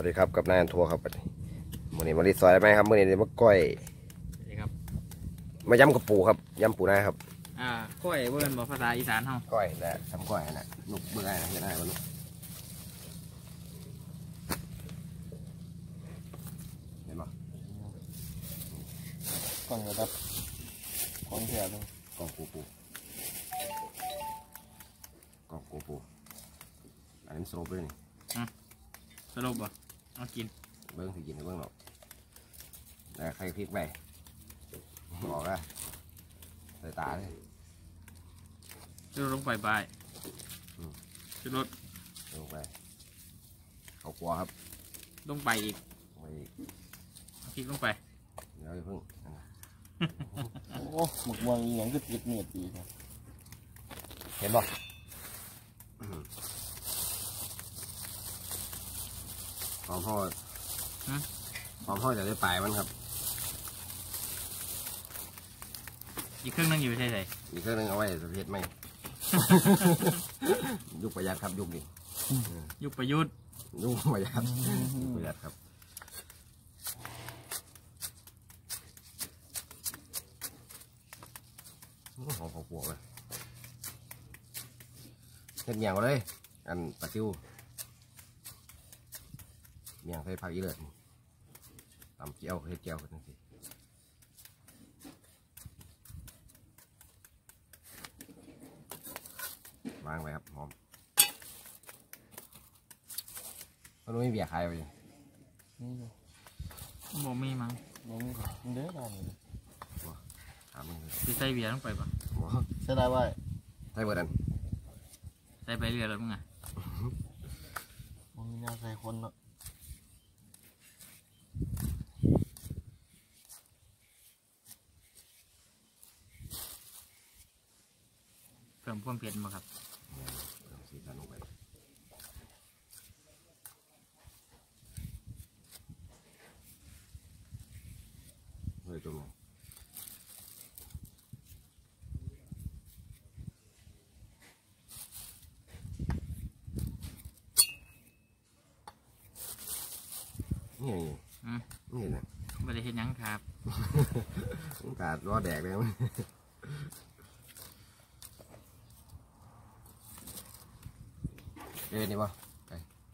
วัสดีครับกับนายอันทัวร์ครับมื้อนี้มารีซอยได้ไหมครับมื้อนี้มาก้อยสวัสดีครับมาย้ำกับปูครับย้ำปูนะครับก้อยเวิร์นบอกภาษาอีสานเฮาก้อยแต่ทำก้อยนะลูกเบื่อนะเห็นได้บ่ลูกเห็นบ่กล่องระดับของเสียเลยกล่องปูกล่องปูอันนี้สโลปเลยนี่สรุปบ่เอากินเบิ้งสิกินเบิ้งหรอกแต่ใครพริกไปบอกว่าใส่ตาเลยจุดลงไปใบจุดรถลงไปเขากลัวครับลงไปอีกพริกลงไปเดี๋ยวเพิ่งโอ้หมกม่วงอย่างก็ติดเนียดดีครับเห็นบ่หอมพ่อจะได้ปลายมันครับอีกเครื่องนึงอยู่ใช่ไหมอีกเครื่องนึงเอาไว้สะเพชรไหมยุคประหยัดครับยุคนี้ยุคประยุทธ์ยุคประหยัดครับหอมปวกเลยเห็ดเมียงเลยอันปลาซิวเมียงใส่ผักอีเลิศตำเจียวเฮ็ดเจียวกันสิวางไว้ครับหอมมันไม่เบียร์ใครไปนี่บ่มีมั้งบ่มีค่ะเด้อได้เลยถามมึงใส่เบียร์ลงไปปะใส่ได้ไว้ใส่เบอร์นั้นใส่ไปเรื่อยแล้วมึงอ่ะมึงน่าใส่คนเนาะเพิ่มความเผ็ดมาครับสีสันลงไปเฮ้ยตรงนี้นี่นะไม่ได้เห็นยังครับกาดรอแดกเลยมั้ยนี่ป่ะไป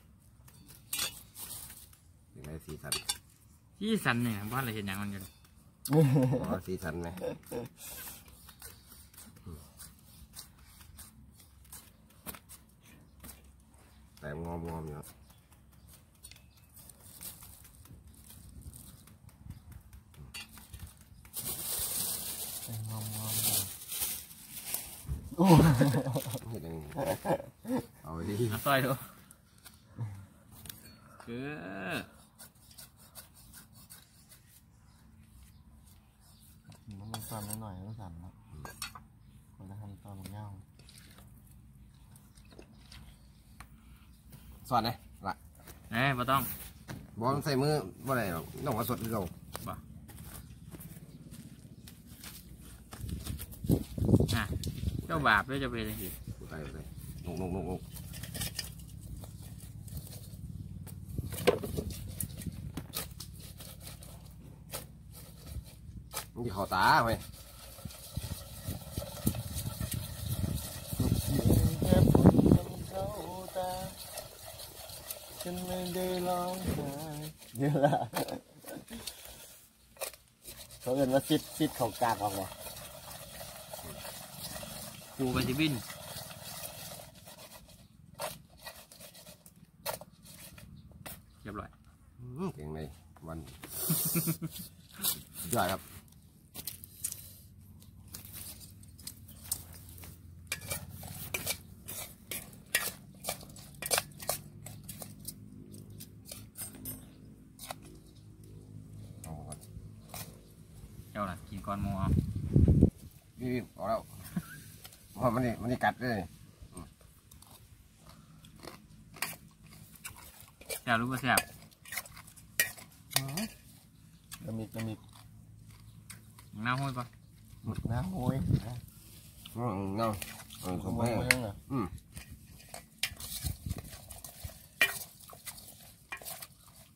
ยังไงสีสันเนี่ยบ้านอะไรเห็นยังมันอยู่สีสันไหมแต่งอมอยู่โอ้เห็นยังเอาไปดิซอยดูมันสั่นหน่อยมันสั่นนะคนละทำตอนมันเงาสอนเลยละบ่ต้องบอลใส่มือบ่ได้หรอกต้องมาสดที่เราเจ้าบาปด้วยจะเป็นอะไรสิไปนกมันจะขอตาไปฉันไม่ได้ร้องไห้เดี๋ยวละเขาเอิ้นว่าซิดเขากากออกวะปูไปที่บินเรียบร้อยเก่งเลยวันใหญ่ครับเจ้าล่ะกินก้อนหมูเอาพี่บอกแล้วเพราะมันกัดเลยแซ่บรู้ป่ะแซ่บน้ำมิกน้ำห้อยปะน้ำห้อยน้ำสมบูรณ์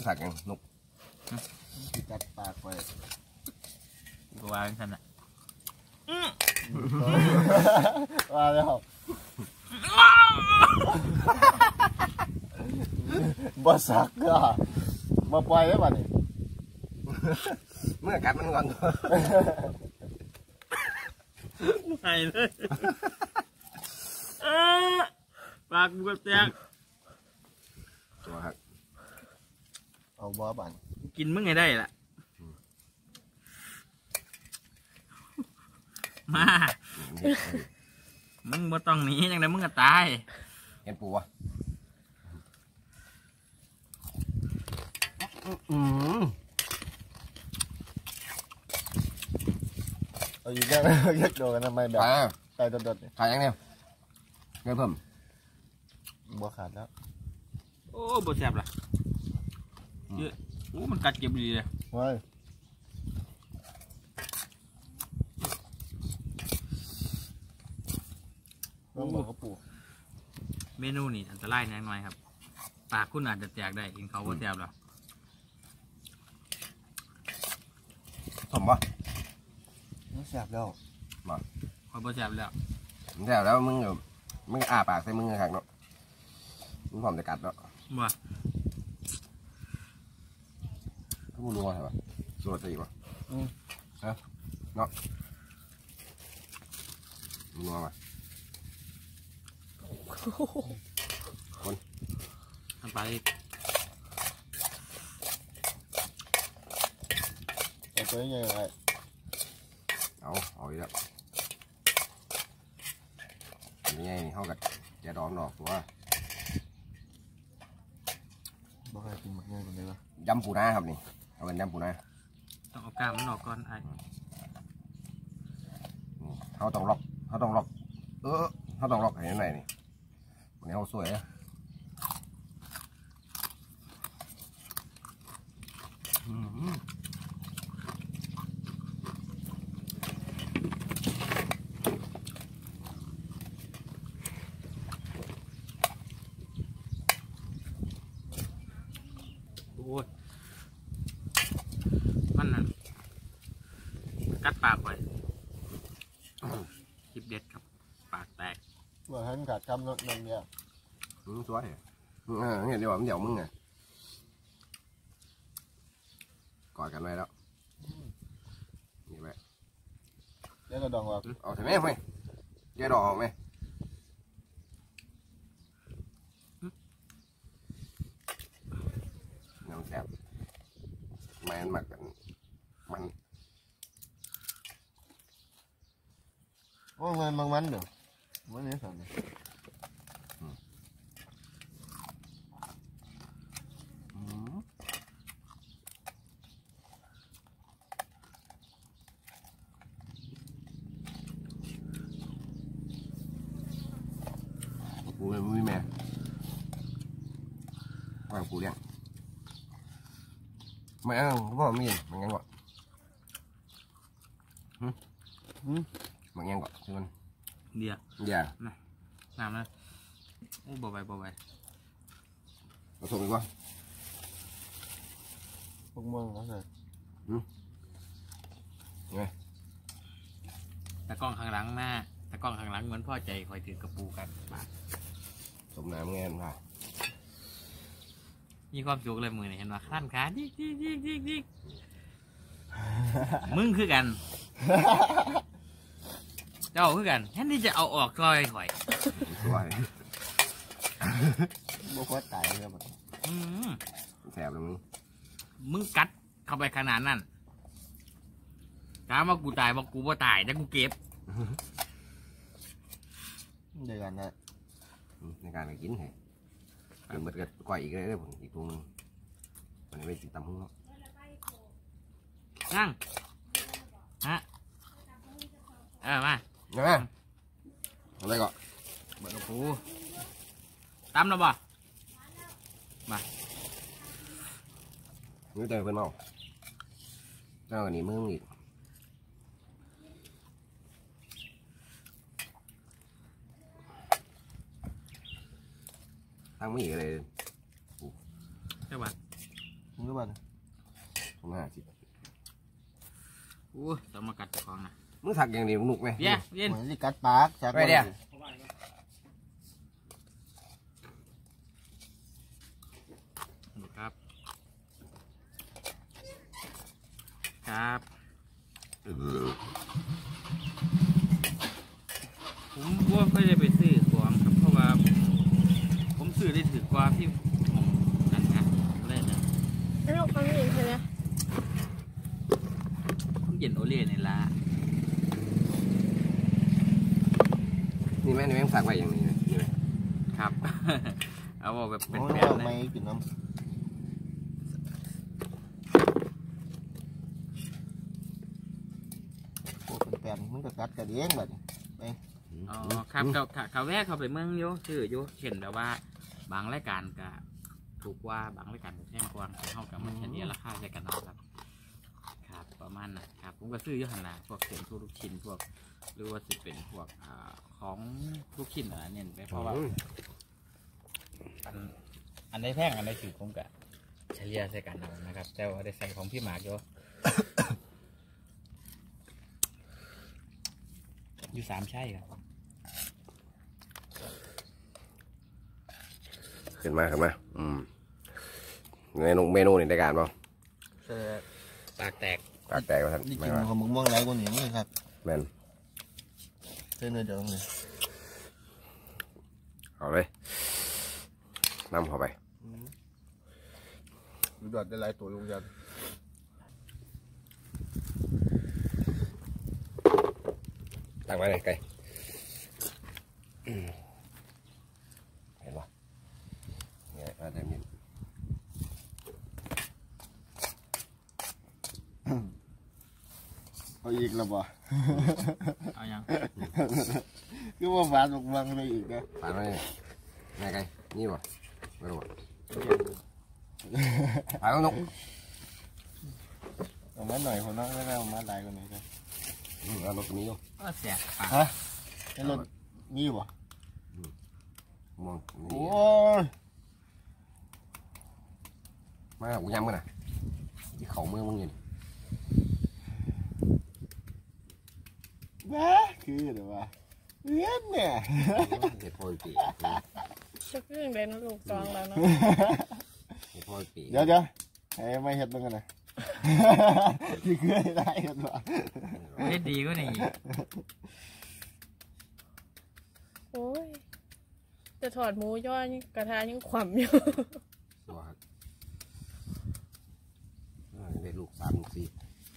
สักยังนกกัดปากไปกูว่าเป็นขนาดว่าแล้วบ่สักก็บ่ปล่อยได้ป่ะนี่เมื่อกัดมันก่อนไงเลยปากกูแตกตัวครับเอาบ่บันกินมึงไงได้ล่ะมามึงบ่ต้องหนียังไงมึงก็ตายเห็นปูวะเอาอีกแล้วยักโดกันทำไมแบบไตดดๆเนี่ยถ่ายยังเนี่ยเงินเพิ่มบ่ขาดแล้วโอ้บ่แซ่บล่ะเยอะโอ้มันกัดเก็บดีเลยว้ายต้องบอกกับปู่เมนูนี่อันตรายแน่นอนครับปากคุณอาจจะแตกได้กินเขาบ่แซ่บหรอกสมปะไม่แสบแล้วเขาบ่แซ่บแล้วแล้วมึงอ้าปากใส่มึงเลยครับเนาะมึงพร้อมจะกัดเนาะบ่ทุกคนรู้ว่าใช่ปะสวดตีปะฮะเนาะมึงรู้ปะทำไปเอาตัวยังไงเอาอีกแล้วยังไงนี่เขากัดจะดองดอกตัวบ่เคยกินหมักง่ายกว่านี้วะยำปูนาครับนี่เอาเป็นยำปูนาต้องเอากล้ามมันออกก่อนไอ้เขาต้องล็อกเขาต้องล็อกเขาต้องล็อกให้ไหนนี่วันนี้เขาสวยอะโอ้ยมันนั่นกัดปากไว้คลิปเด็ดครับปากแตกว่าหันขาดคำนั่นเนี่ยสวยเห็นดีกว่ามันเดี๋ยวมึงไงกอดกันไว้แล้วนี่ไปแล้วก็ดองว่าเอาใช่ไหมเพื่อนแกดอกออกไหมน้ำแซ่บมันหมักกันมันโอ้เงินบางวันเด้อวันนี้สั่งปูเลยมึงมีแม่ว่าปูเลี้ยงไม่เอาพ่อมีมันยังก่อนมันยังก่อนคือมันเดี๋ยวอย่าน้ำนะโอ้บ่ไหวผสมอีกว่าพวกมึงเขาใส่แต่กล้องข้างหลังแม่แต่กล้องข้างหลังเหมือนพ่อใจคอยถือกระปูกันปากสมน้ำเงี้ยค่ะมีความสุขเลยมือนี่เห็นว่าขั้นขาดิกมึงคือกัน เจ้าคือกันแทนที่จะเอาออกซอยข่อยสวยบ่ควรตายเลยบ่แสบเลยมึงมึงกัดเข้าไปขนาดนั้นถามว่ากูตายบอกกูบ่ตายแต่กูเก็บเดือนนะในการไปกินให้กินเบิดกับก้อยอีกเลยเด้อผมอีกตัวนึงวันนี้ไปติดตำหุ้งเนาะนั่งฮะมานะอะไรก่อนเบิดกระปูตำแล้วบ่มามือเตยเพิ่นเมาเจ้าอันนี้มือมึงอีกทางมืออีกเลยเจ้าบ่อืมบ้าน 250 โอ้ยต้องมากัดเจ้าของนะมึงสักอย่างนี้มึงหนุกไหมเดี๋ยวเย็นเหมือนที่กัดปากจากไปเดี๋ยวครับครับผมว่าก็จะไปซื้อของครับเพราะว่าผมซื้อได้ถือกว่าที่นั่นนะเล่นนะไม่รู้ความเห็นใช่ไหมเย็นโอเล่ในละนี่แม่งสักไว้อย่างนี้นี่ไหมครับ เอาบอกแบบเป็นโอ้แบยบเลไม่ยกินน้ำโอ้เป็นแปลนมันก็กัดกันเองแบบนี้อ๋อครับเขาแวะเขาไปเมืองโยซื้อโยเห็นแต่ว่าบางรายการก็ถูกกว่าบางรายการก็แพงกว่าเข้ากับมันเฉลี่ยราคาใช่กันนะครับ ครับประมาณนะครับผมก็ซื้อเยอะขนาดพวกเศษทุกชิ้นพวกหรือว่าจะเป็นพวกของทุกชิ้นอะไรเนี่ยไปเพราะว่าอันใดแพงอันใดถือผมกะเฉลี่ยใส่กันเอานะครับแต่ว่าได้ใส่ของพี่หมากอยู่ อยู่3ใช่ครับขึ้นมาเมนูนี่ได้การป่ะปากแตกปากแตกว่าท่านนี่ไม่กินว่าของมึงม่วงไรกว่านี้นี่ครับแมนเส้นเนื้อเดียวเลยเอาเลยน้ำเข้าไปดูดอดได้หลายตัวลงยันตั้งไว้เลยไก่เห็นป่ะเนี่ยอาจจะมีเอาอีกแล้วบ่เอายังคือว่าหวานบางเลยอีกนะปาดไว้ไงไก่นี่ป่ะไม่รู้ปาดแล้วนกเอามาหน่อยคนน้องไม่ได้เอามาหลายกว่านี้ครับแล้วนกตัวนี้ดูก็เสียปากฮะไอ้รถนี่บ่มองโอ้นี่ยมากูย้ำกันนะที่เขาเมืองมึงอยู่นี่แม่คือเดี๋ยวว่าเลี้ยนเนี่ยเห็ดโพยปีชักเรื่องเลยนะลูกจองแล้วเนาะเห็ดโพยปีเดี๋ยวให้ไม่เห็ดมึงกันนะที่คือให้ได้เห็ดบ่เล่นดีก็นี่โอ้ยจะถอดหมูย่อยกระทะยังขวำอยู่ตัวครับได้ลูก3 ลูก 4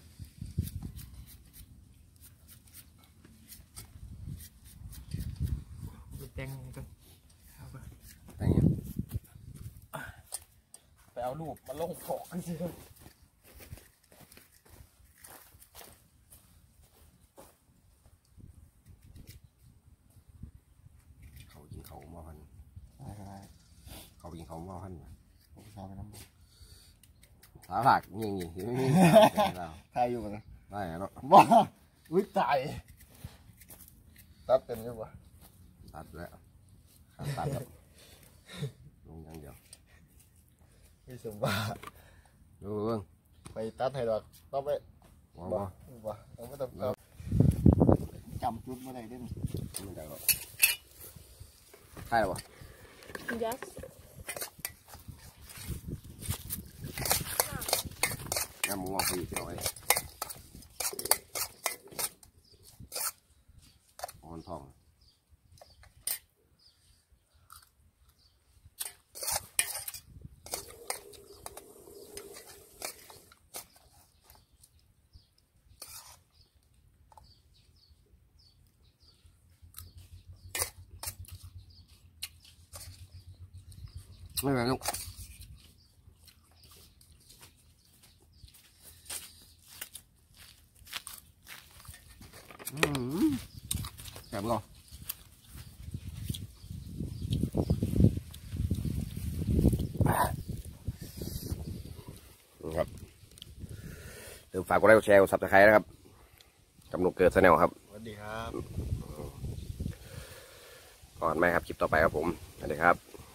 แต่งก็แต่งยังไปเอารูปมาลงปกกันสิเขากินเขาหม้อพันได้เขากินเขาหม้อพันผมชอบไปน้ำบ่สาหลักยิงไม่มีทายอยู่กันนะได้แล้วบ้าอุ้ยตายตัดเต็มยังวะตัดแล้วตัดแล้วลงอย่างเดียวไม่สมบ้าดูเรื่องไปตัดให้ดอกต้องไปว้าวบ้าต้องไม่ต้องจำจุดมาได้เด้มันจะใช่หรอยัสน้ำมูไปอีกหน่อยอ่อนทองไม่เป็นไรลูกแซ่บก่อนครับลืมฝากกดไลค์กดแชร์กดซับสไครต์นะครับกำหนดเกิดแนลครับสวัสดีครับก่อนไหมครับคลิปต่อไปครับผมสวัสดีครับ